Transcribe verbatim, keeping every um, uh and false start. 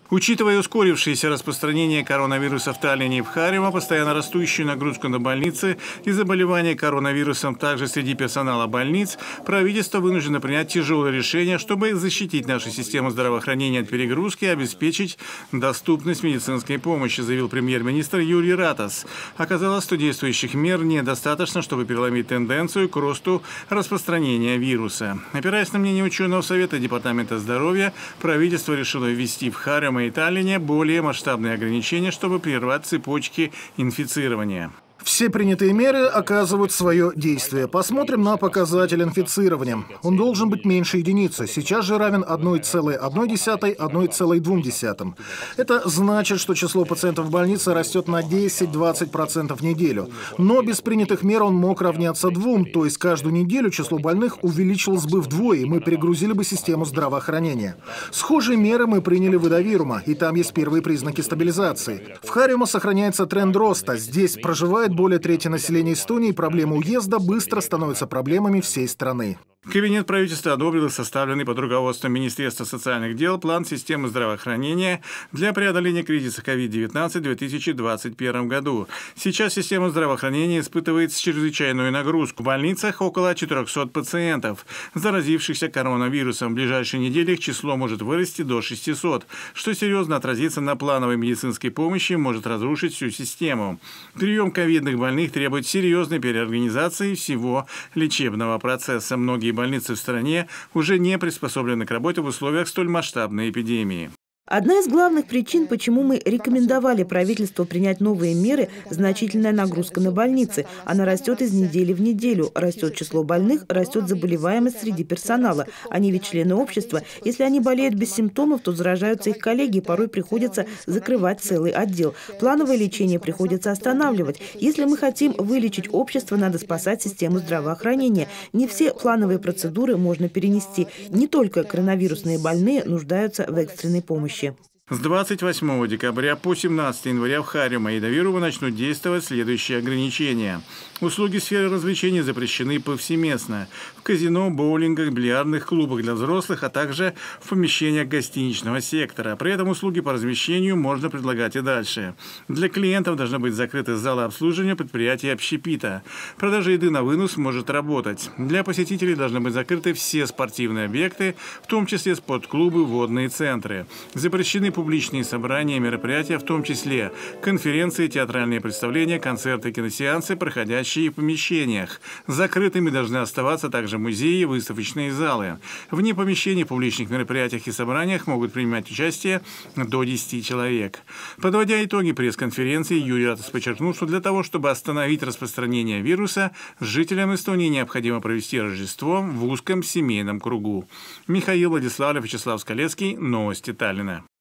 Учитывая ускорившееся распространение коронавируса в Таллине и в Харима, постоянно растущую нагрузку на больницы и заболевания коронавирусом также среди персонала больниц, правительство вынуждено принять тяжелое решение, чтобы защитить нашу систему здравоохранения от перегрузки и обеспечить доступность медицинской помощи, заявил премьер-министр Юрий Ратас. Оказалось, что действующих мер недостаточно, чтобы переломить тенденцию к росту распространения вируса. Опираясь на мнение ученого совета Департамента здоровья, правительство решило ввести в Харим и Таллине более масштабные ограничения, чтобы прервать цепочки инфицирования. Все принятые меры оказывают свое действие. Посмотрим на показатель инфицирования. Он должен быть меньше единицы. Сейчас же равен одной целой одной десятой — одной целой двум десятым. Это значит, что число пациентов в больнице растет на десять-двадцать процентов в неделю. Но без принятых мер он мог равняться двум, то есть каждую неделю число больных увеличилось бы вдвое, и мы перегрузили бы систему здравоохранения. Схожие меры мы приняли в Идавирума, и там есть первые признаки стабилизации. В Харима сохраняется тренд роста. Здесь проживает более трети населения Эстонии, проблема уезда быстро становится проблемами всей страны. Кабинет правительства одобрил составленный под руководством Министерства социальных дел план системы здравоохранения для преодоления кризиса ковид девятнадцать в две тысячи двадцать первом году. Сейчас система здравоохранения испытывает чрезвычайную нагрузку. В больницах около четырёхсот пациентов, заразившихся коронавирусом. В ближайшие недели их число может вырасти до шестисот, что серьезно отразится на плановой медицинской помощи и может разрушить всю систему. Прием ковидных больных требует серьезной переорганизации всего лечебного процесса. Многие больницы в стране уже не приспособлены к работе в условиях столь масштабной эпидемии. Одна из главных причин, почему мы рекомендовали правительству принять новые меры – значительная нагрузка на больницы. Она растет из недели в неделю. Растет число больных, растет заболеваемость среди персонала. Они ведь члены общества. Если они болеют без симптомов, то заражаются их коллеги. Порой приходится закрывать целый отдел. Плановое лечение приходится останавливать. Если мы хотим вылечить общество, надо спасать систему здравоохранения. Не все плановые процедуры можно перенести. Не только коронавирусные больные нуждаются в экстренной помощи. С двадцать восьмого декабря по семнадцатое января в Харима и Идавирума начнут действовать следующие ограничения. Услуги сферы развлечений запрещены повсеместно. В казино, боулингах, бильярдных клубах для взрослых, а также в помещениях гостиничного сектора. При этом услуги по размещению можно предлагать и дальше. Для клиентов должны быть закрыты залы обслуживания предприятий общепита. Продажа еды на вынос может работать. Для посетителей должны быть закрыты все спортивные объекты, в том числе спортклубы, водные центры. Запрещены публичные собрания и мероприятия, в том числе конференции, театральные представления, концерты, киносеансы, проходящие в помещениях. Закрытыми должны оставаться также музеи и выставочные залы. Вне помещений в публичных мероприятиях и собраниях могут принимать участие до десяти человек. Подводя итоги пресс-конференции, Юрий Ратас подчеркнул, что для того, чтобы остановить распространение вируса, жителям Эстонии необходимо провести Рождество в узком семейном кругу. Михаил Владиславов, Вячеслав Скалецкий. Новости Таллина.